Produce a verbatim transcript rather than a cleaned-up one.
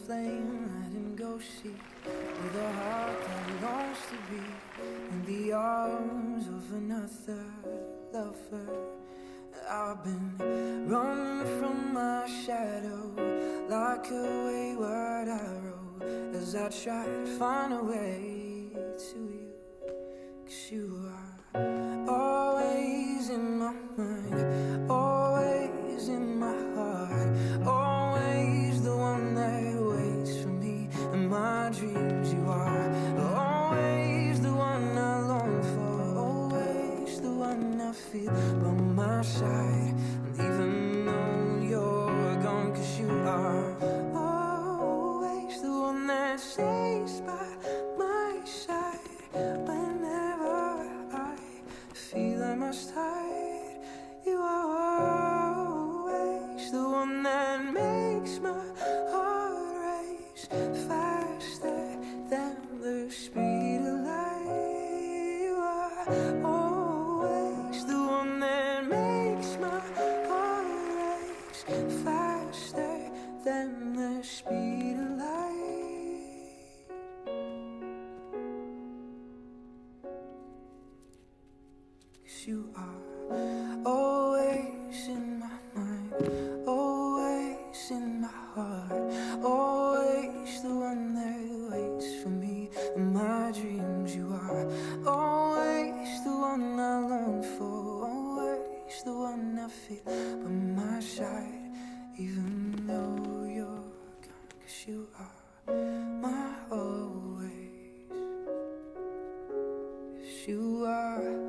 flame, let him go seek with a heart that longs to be in the arms of another lover. I've been running from my shadow like a wayward arrow as I try to find a way to you. 'Cause you are always in my mind, always in my heart, always the one that waits for me in my dreams. You are always the one I long for, always the one I feel by my side. And even though you're gone, 'cause you are always the one that stays by my side whenever I feel I must hide. You are always the one that makes my heart race faster than the speed of light. You are always the one that makes my heart race faster than the speed of light. 'Cause you are always in my mind, always in my heart, always the one that waits for me in my dreams. You are always the one I long for, always the one I feel by my side, even though you're gone. 'Cause you are my always. 'Cause you are